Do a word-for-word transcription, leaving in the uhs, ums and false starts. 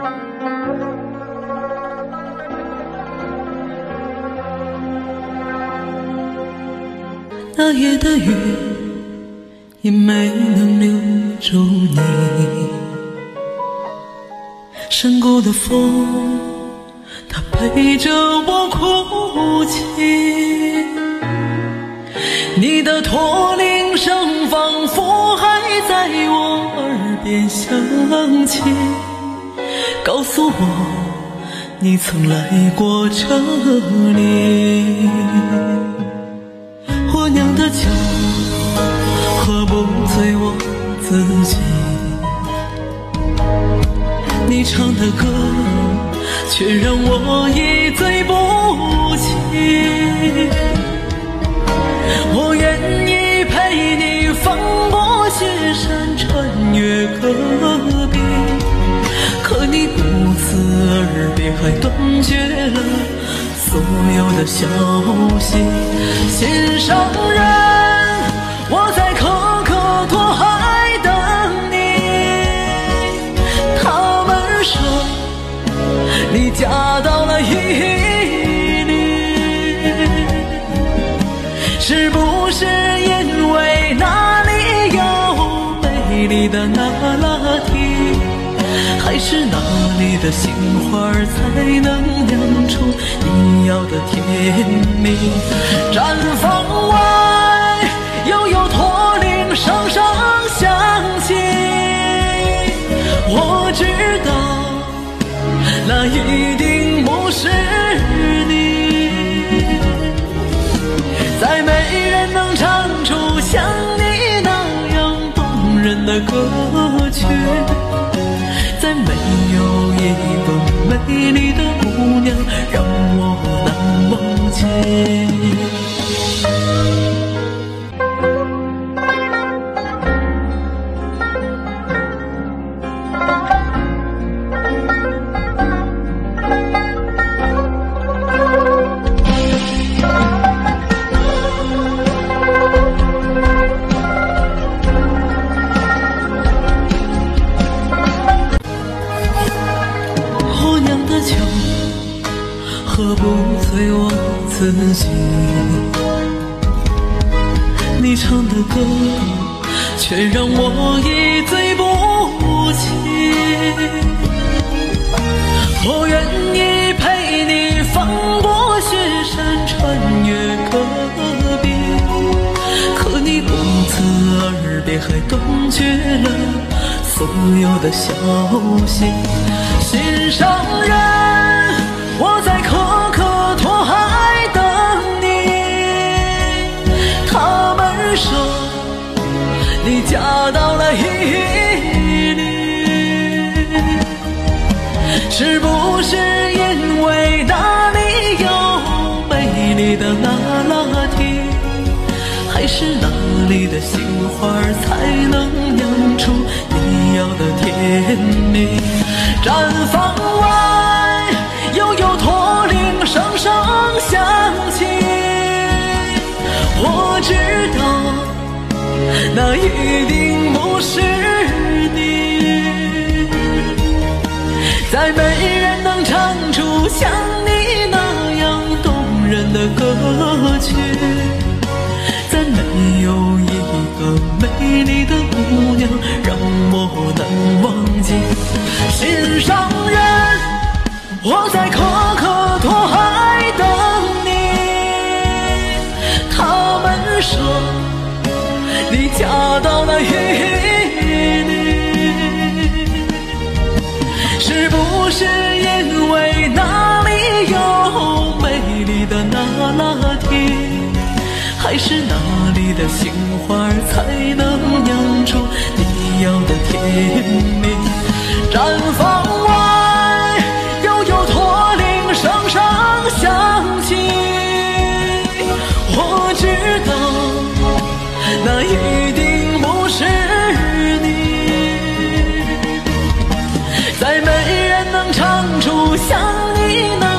那夜的雨也没能留住你，山谷的风它陪着我哭泣，你的驼铃声仿佛还在我耳边响起，告诉我你曾来过这里。我酿的酒喝不醉我自己，你唱的歌却让我一醉不起。我愿意陪你翻过雪山，穿越戈壁，可你不辞而别，还断绝了所有的消息。心上人，我在可可托海等你。他们说你嫁到了伊犁，是不是因为那里有美丽的那拉提，还是那里的杏花才能酿出你要的甜蜜？毡房外又有驼铃声声响起，我知道那一定不是你，再没人能唱出像你那样动人的歌曲，再没有一个美丽的姑娘让我难忘记。喝不醉我自己，你唱的歌却让我一醉不起。我愿意陪你翻过雪山，穿越戈壁，可你不辞而别，还断绝了所有的消息。心上人，我在可可托海等你。他们说你嫁到了伊犁，是不是因为那里有美丽的那拉提，还是那里的杏花才能酿出你要的甜蜜？毡房外又有驼铃声声响起，我知道那一定不是你，再没人能唱出像你那样动人的歌曲，再没有一个美丽的姑娘让我难忘记。心上人，我在可可托海等你。他们说你嫁到了伊犁，是不是因为那里有美丽的那拉提，还是那里的杏花才能酿出你要的甜蜜？毡房外又有驼铃声声响起，我知道那一定不是你，再没人能唱出像你那